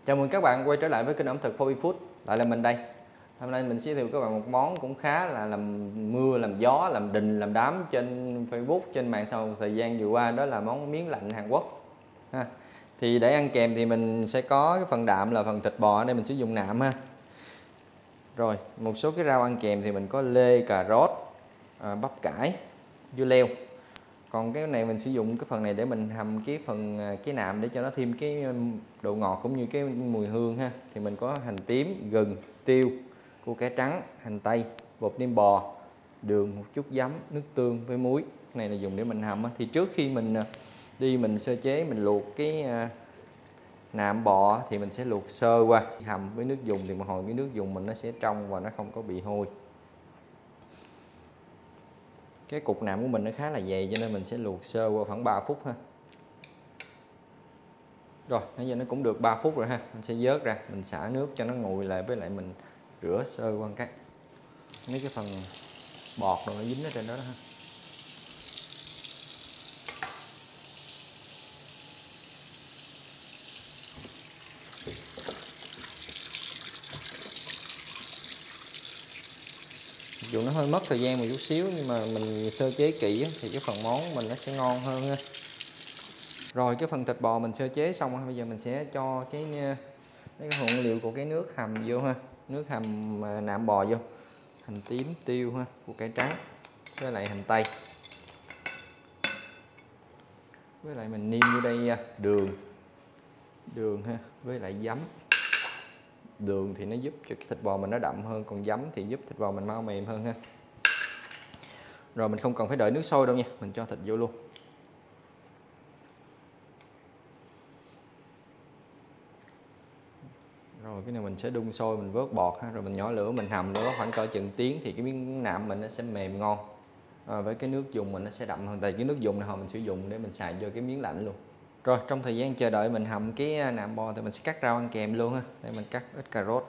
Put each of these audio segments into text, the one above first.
Chào mừng các bạn quay trở lại với kênh ẩm thực 4B Food. Lại là mình đây. Hôm nay mình giới thiệu các bạn một món cũng khá là làm mưa, làm gió, làm đình, làm đám trên Facebook, trên mạng xã hội thời gian vừa qua, đó là món miến lạnh Hàn Quốc. Thì để ăn kèm thì mình sẽ có cái phần đạm là phần thịt bò, ở đây mình sử dụng nạm ha. Rồi, một số cái rau ăn kèm thì mình có lê, cà rốt, bắp cải, dưa leo. Còn cái này mình sử dụng cái phần này để mình hầm cái nạm để cho nó thêm cái độ ngọt cũng như cái mùi hương ha. Thì mình có hành tím, gừng, tiêu, củ cải trắng, hành tây, bột nêm bò, đường, một chút giấm, nước tương với muối. Cái này là dùng để mình hầm á. Thì trước khi mình sơ chế, mình luộc cái nạm bò thì mình sẽ luộc sơ qua, hầm với nước dùng thì một hồi cái nước dùng mình nó sẽ trong và nó không có bị hôi. Cái cục nạm của mình nó khá là dày cho nên mình sẽ luộc sơ qua khoảng 3 phút ha. Rồi, nãy giờ nó cũng được 3 phút rồi ha. Mình sẽ vớt ra, mình xả nước cho nó nguội lại, với lại mình rửa sơ qua cái mấy cái phần bọt rồi nó dính ở trên đó, ha. Dù nó hơi mất thời gian một chút xíu nhưng mà mình sơ chế kỹ thì cái phần món mình nó sẽ ngon hơn ha. Rồi cái phần thịt bò mình sơ chế xong, bây giờ mình sẽ cho cái nguyên liệu của cái nước hầm vô ha. Nước hầm nạm bò vô. Hành tím, tiêu ha, củ cải trắng với lại hành tây. Với lại mình nêm vô đây đường ha, với lại giấm. Đường thì nó giúp cho cái thịt bò mình nó đậm hơn, còn giấm thì giúp thịt bò mình mau mềm hơn ha. Rồi mình không cần phải đợi nước sôi đâu nha, mình cho thịt vô luôn. Rồi cái này mình sẽ đun sôi, mình vớt bọt ha, rồi mình nhỏ lửa mình hầm nữa khoảng cỡ chừng tiếng thì cái miếng nạm mình nó sẽ mềm ngon. Với cái nước dùng mình nó sẽ đậm hơn, tại cái nước dùng này hồi mình sử dụng để mình xài cho cái miếng lạnh luôn. Rồi trong thời gian chờ đợi mình hầm cái nạm bò thì mình sẽ cắt rau ăn kèm luôn ha. Đây mình cắt ít cà rốt.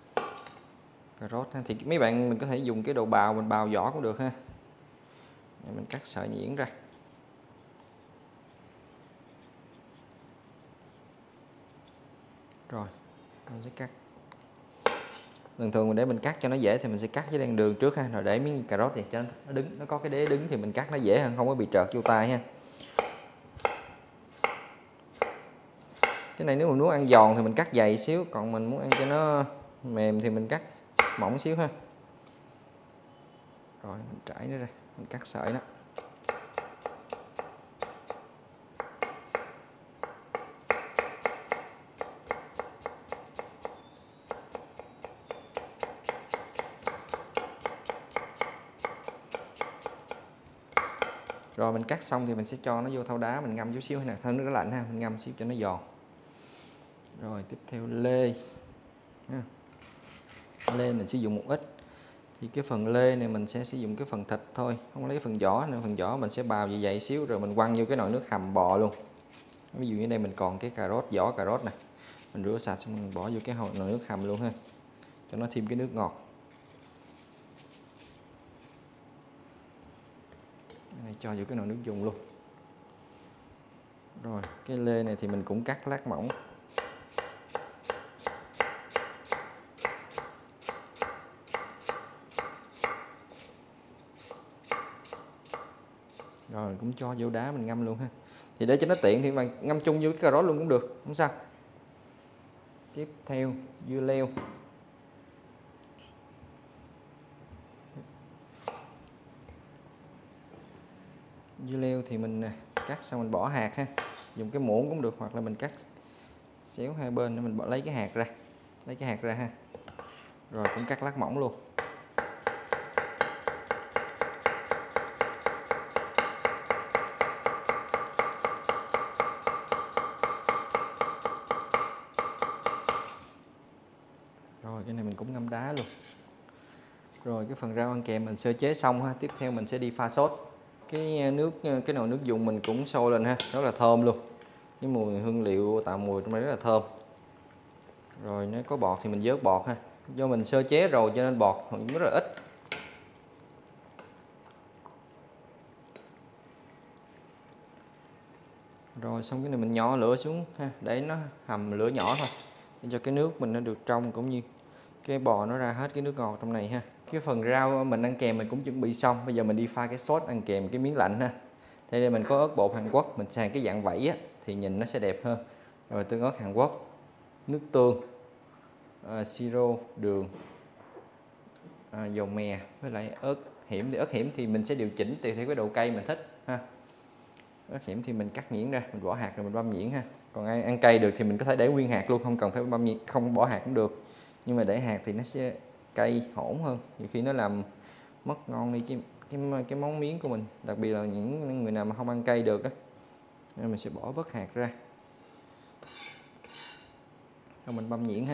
Thì mấy bạn mình có thể dùng cái đồ bào, mình bào vỏ cũng được ha. Đây mình cắt sợi nhuyễn ra. Rồi mình sẽ cắt. Thường để mình cắt cho nó dễ thì mình sẽ cắt với đèn đường trước ha, rồi để miếng cà rốt thì cho nó đứng, nó có cái đế đứng thì mình cắt nó dễ hơn, không có bị trợt vô tay ha. Cái này nếu mình muốn ăn giòn thì mình cắt dày xíu, còn mình muốn ăn cho nó mềm thì mình cắt mỏng xíu ha. Rồi mình trải nó ra, mình cắt sợi đó. Rồi mình cắt xong thì mình sẽ cho nó vô thau đá, mình ngâm chút xíu nè, thau nước nó lạnh ha, mình ngâm xíu cho nó giòn. Rồi tiếp theo lê. Lê mình sử dụng một ít. Thì cái phần lê này mình sẽ sử dụng cái phần thịt thôi, không lấy phần vỏ nữa. Phần vỏ mình sẽ bào như vậy xíu rồi mình quăng vô cái nồi nước hầm bò luôn. Ví dụ như đây mình còn cái cà rốt, vỏ cà rốt nè, mình rửa sạch xong mình bỏ vô cái nồi nước hầm luôn ha, cho nó thêm cái nước ngọt. Cái này cho vô cái nồi nước dùng luôn. Rồi cái lê này thì mình cũng cắt lát mỏng. Rồi cũng cho vô đá mình ngâm luôn ha. Thì để cho nó tiện thì mà ngâm chung với cái cà rốt luôn cũng được, không sao. Tiếp theo dưa leo. Dưa leo thì mình cắt xong mình bỏ hạt ha. Dùng cái muỗng cũng được, hoặc là mình cắt xéo hai bên để mình lấy cái hạt ra. Lấy cái hạt ra ha. Rồi cũng cắt lát mỏng luôn. Rồi cái này mình cũng ngâm đá luôn. Rồi cái phần rau ăn kèm mình sơ chế xong ha. Tiếp theo mình sẽ đi pha sốt. Cái nồi nước dùng mình cũng sôi lên ha, rất là thơm luôn. Cái mùi hương liệu tạo mùi trong đây rất là thơm. Rồi nếu có bọt thì mình vớt bọt ha. Do mình sơ chế rồi cho nên bọt cũng rất là ít. Rồi xong cái này mình nhỏ lửa xuống ha, để nó hầm lửa nhỏ thôi. để cho cái nước mình nó được trong, cũng như cái bò nó ra hết cái nước ngọt trong này ha. Cái phần rau mình ăn kèm mình cũng chuẩn bị xong, bây giờ mình đi pha cái sốt ăn kèm cái miếng lạnh ha. Thế đây mình có ớt bột Hàn Quốc, mình xài cái dạng vảy á, thì nhìn nó sẽ đẹp hơn. Rồi tương ớt Hàn Quốc, nước tương, siro, đường, dầu mè với lại ớt hiểm. Thì ớt hiểm thì mình sẽ điều chỉnh tùy theo cái độ cay mình thích ha. Ớt hiểm thì mình cắt nhuyễn ra, mình bỏ hạt rồi mình băm nhuyễn ha. Còn ai ăn cay được thì mình có thể để nguyên hạt luôn, không cần phải băm nhuyễn, không bỏ hạt cũng được. Nhưng mà để hạt thì nó sẽ cay hỗn hơn, nhiều khi nó làm mất ngon đi cái món miếng của mình, đặc biệt là những người nào mà không ăn cay được đó. Nên mình sẽ bỏ bớt hạt ra, rồi mình băm nhuyễn ha.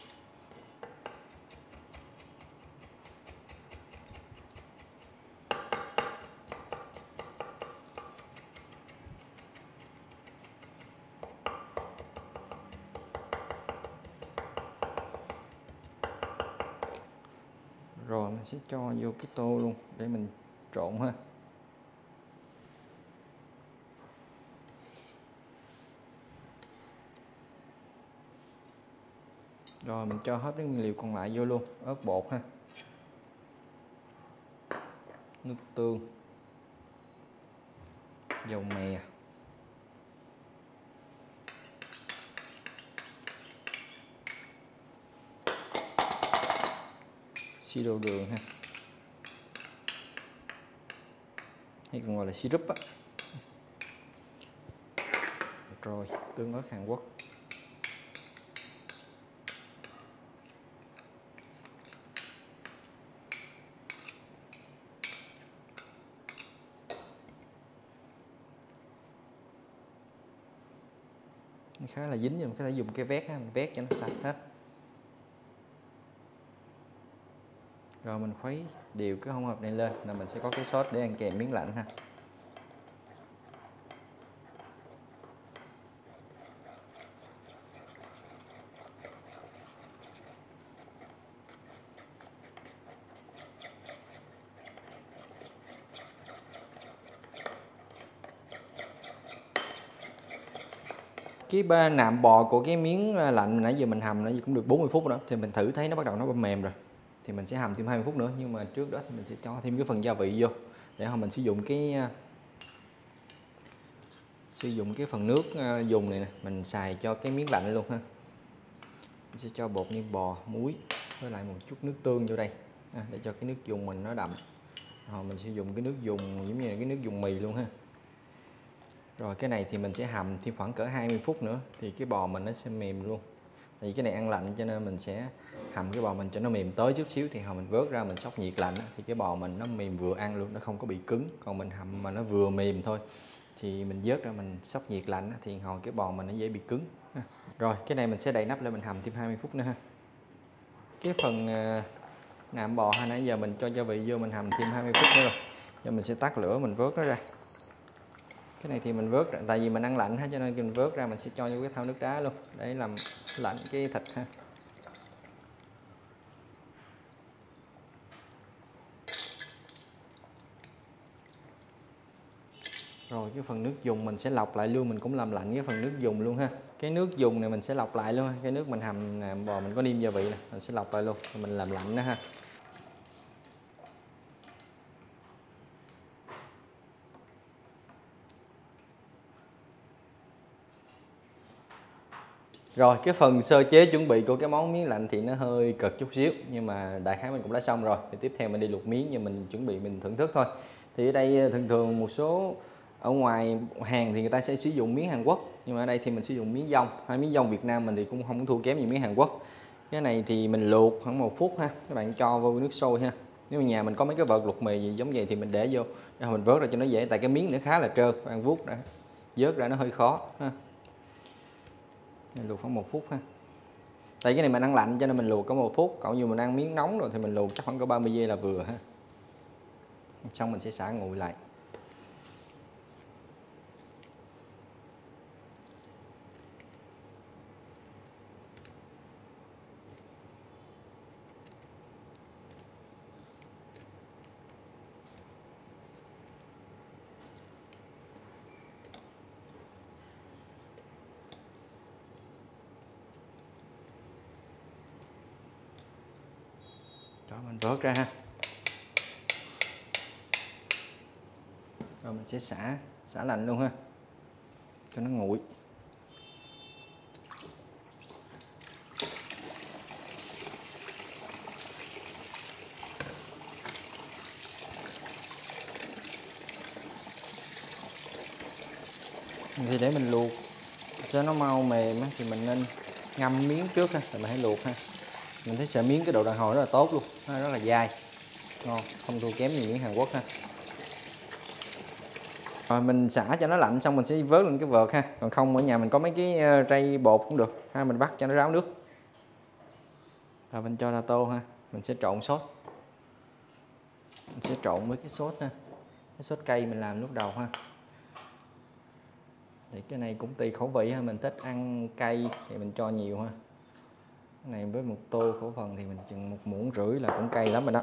Rồi mình sẽ cho vô cái tô luôn để mình trộn ha. Rồi mình cho hết cái nguyên liệu còn lại vô luôn, ớt bột ha, nước tương, dầu mè, siro đường ha, hay còn gọi là syrup á. Rồi tương ớt Hàn Quốc. Khá là dính, nhưng mình có thể dùng cái vét ha, mình vét cho nó sạch hết. Rồi mình khuấy đều cái hỗn hợp này lên là mình sẽ có cái sốt để ăn kèm miếng lạnh ha. Cái nạm bò của cái miếng lạnh nãy giờ mình hầm nãy giờ cũng được 40 phút rồi đó, thì mình thử thấy nó bắt đầu nó mềm rồi, thì mình sẽ hầm thêm 20 phút nữa. Nhưng mà trước đó thì mình sẽ cho thêm cái phần gia vị vô để hồi mình sử dụng cái phần nước dùng này nè, mình xài cho cái miếng lạnh luôn ha. Mình sẽ cho bột niêm bò, muối với lại một chút nước tương vô đây để cho cái nước dùng mình nó đậm. Rồi mình sẽ dùng cái nước dùng giống như là cái nước dùng mì luôn ha. Rồi cái này thì mình sẽ hầm thêm khoảng cỡ 20 phút nữa thì cái bò mình nó sẽ mềm luôn. Thì cái này ăn lạnh cho nên mình sẽ hầm cái bò mình cho nó mềm tới chút xíu, thì hồi mình vớt ra mình sóc nhiệt lạnh thì cái bò mình nó mềm vừa ăn luôn, nó không có bị cứng. Còn mình hầm mà nó vừa mềm thôi thì mình vớt ra mình sóc nhiệt lạnh thì hồi cái bò mình nó dễ bị cứng. Rồi cái này mình sẽ đậy nắp lên mình hầm thêm 20 phút nữa ha. Cái phần nạm bò hồi nãy giờ mình cho gia vị vô, mình hầm thêm 20 phút nữa rồi. Giờ mình sẽ tắt lửa mình vớt nó ra. Cái này thì mình vớt ra, tại vì mình ăn lạnh ha, cho nên mình vớt ra mình sẽ cho vô cái thau nước đá luôn để làm lạnh cái thịt ha. Rồi cái phần nước dùng mình sẽ lọc lại luôn, mình cũng làm lạnh cái phần nước dùng luôn ha. Cái nước dùng này mình sẽ lọc lại luôn, cái nước mình hầm nạm bò mình có nêm gia vị nè, mình sẽ lọc lại luôn, mình làm lạnh đó ha. Rồi cái phần sơ chế chuẩn bị của cái món miếng lạnh thì nó hơi cực chút xíu, nhưng mà đại khái mình cũng đã xong rồi. Thì tiếp theo mình đi luộc miếng, nhưng mình chuẩn bị mình thưởng thức thôi. Thì ở đây thường thường một số ở ngoài hàng thì người ta sẽ sử dụng miếng Hàn Quốc, nhưng mà ở đây thì mình sử dụng miếng dong. Hai miếng dong Việt Nam mình thì cũng không thua kém gì miếng Hàn Quốc. Cái này thì mình luộc khoảng 1 phút ha, các bạn cho vô nước sôi ha. Nếu mà nhà mình có mấy cái vợt luộc mì gì giống vậy thì mình để vô để mình vớt ra cho nó dễ, tại cái miếng nó khá là trơn, ăn vuốt ra vớt ra nó hơi khó ha. Luộc khoảng 1 phút ha. Tại cái này mình ăn lạnh cho nên mình luộc có 1 phút, còn như mình ăn miếng nóng rồi thì mình luộc chắc khoảng có 30 giây là vừa ha. Xong mình sẽ xả nguội lại. Đó, mình vớt ra ha. Rồi mình sẽ xả lạnh luôn ha, cho nó nguội. Thì để mình luộc cho nó mau mềm thì mình nên ngâm miếng trước ha, rồi mình hãy luộc ha. Mình thấy sợi miếng cái độ đàn hồi rất là tốt luôn, nó rất là dai, ngon, không thua kém gì miếng Hàn Quốc ha. Rồi mình xả cho nó lạnh xong mình sẽ vớt lên cái vợt ha. Còn không ở nhà mình có mấy cái rây bột cũng được ha, mình bắt cho nó ráo nước. Rồi mình cho ra tô ha, mình sẽ trộn sốt. Mình sẽ trộn với cái sốt ha, cái sốt cay mình làm lúc đầu ha. Thì cái này cũng tùy khẩu vị ha, mình thích ăn cay thì mình cho nhiều ha. Cái này với một tô khẩu phần thì mình chừng 1,5 muỗng là cũng cay lắm rồi đó.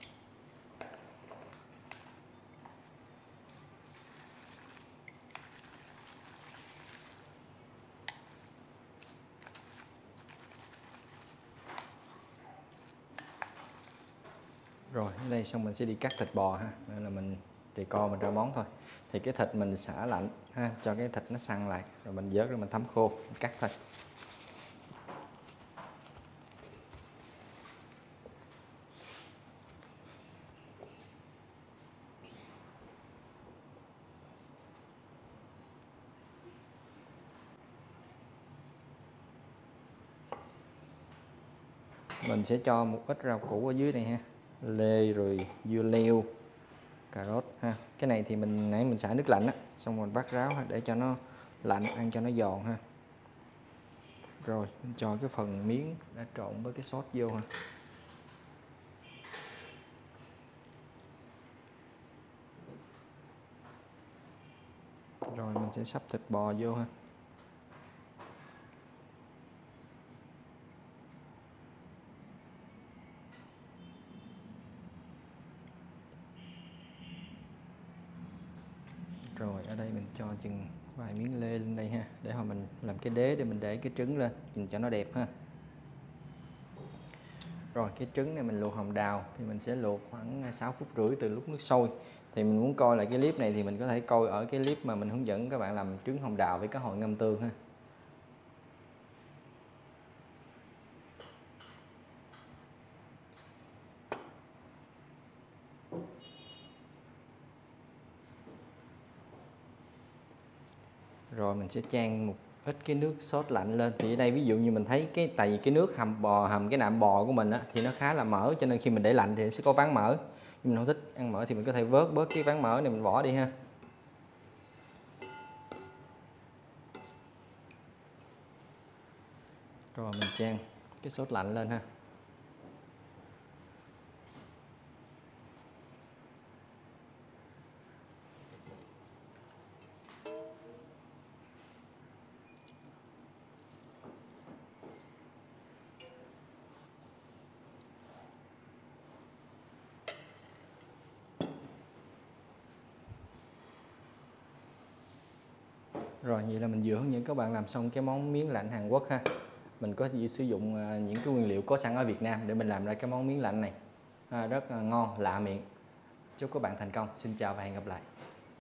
Rồi ở đây xong mình sẽ đi cắt thịt bò ha, nên là mình decor mình ra món thôi. Thì cái thịt mình xả lạnh ha, cho cái thịt nó săn lại, rồi mình vớt ra mình thấm khô, mình cắt thôi. Mình sẽ cho một ít rau củ ở dưới này ha, lê rồi dưa leo, cà rốt ha. Cái này thì nãy mình xả nước lạnh á, xong rồi mình bắt ráo ha, để cho nó lạnh ăn cho nó giòn ha. Rồi mình cho cái phần miếng đã trộn với cái sốt vô ha. Rồi mình sẽ sắp thịt bò vô ha. Rồi ở đây mình cho chừng vài miếng lê lên đây ha, để hồi mình làm cái đế để mình để cái trứng lên, nhìn cho nó đẹp ha. Rồi cái trứng này mình luộc hồng đào thì mình sẽ luộc khoảng 6,5 phút từ lúc nước sôi. Thì mình muốn coi lại cái clip này thì mình có thể coi ở cái clip mà mình hướng dẫn các bạn làm trứng hồng đào với cá hồi ngâm tương ha. Rồi mình sẽ chan một ít cái nước sốt lạnh lên. Thì ở đây ví dụ như mình thấy tại vì cái nước hầm bò, hầm cái nạm bò của mình á, thì nó khá là mỡ, cho nên khi mình để lạnh thì nó sẽ có ván mỡ. Nhưng mình không thích ăn mỡ thì mình có thể vớt bớt cái ván mỡ này, mình bỏ đi ha. Rồi mình chan cái sốt lạnh lên ha. Rồi vậy là mình vừa hướng dẫn các bạn làm xong cái món miếng lạnh Hàn Quốc ha. Mình có sử dụng những cái nguyên liệu có sẵn ở Việt Nam để mình làm ra cái món miếng lạnh này. Rất là ngon, lạ miệng. Chúc các bạn thành công. Xin chào và hẹn gặp lại.